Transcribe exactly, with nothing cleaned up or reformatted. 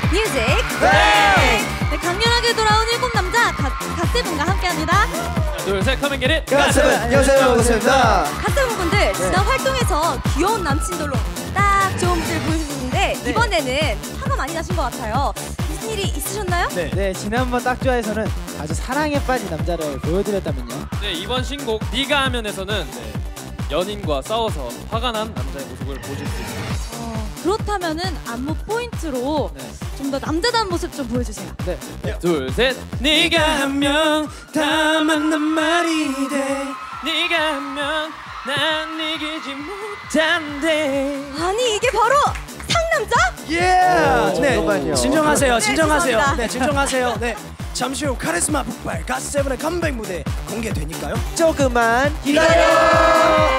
뮤직 네! 네, 강렬하게 돌아온 일곱 남자 갓세븐과 함께합니다. 하나 둘셋 컴앤 겟잇 갓세븐! 안녕하세요, 반갑습니다. 갓세븐 분들 네. 지난 활동에서 귀여운 남친들로 딱 좋은 모습을 보여주셨는데 네. 이번에는 화가 많이 나신 것 같아요. 무슨 일이 있으셨나요? 네. 네, 지난번 딱 좋아해서는 아주 사랑에 빠진 남자를 보여드렸다면요. 네, 이번 신곡 네가 하면에서는 네, 연인과 싸워서 화가 난 남자의 모습을 보실 수 있습니다. 어, 그렇다면은 안무 포인트로 네. 좀 더 남자다운 모습 좀 보여주세요. 네. 둘셋 네가 하면 다 맞는 말이 돼. 네가 하면 난 이기지 못한대. 아니 이게 바로 상남자? 예! 오, 네, 잠깐만요. 진정하세요, 네, 진정하세요. 죄송합니다. 네, 진정하세요. 네, 잠시 후 카리스마 폭발 갓세븐의 컴백 무대 공개되니까요. 조금만 기다려.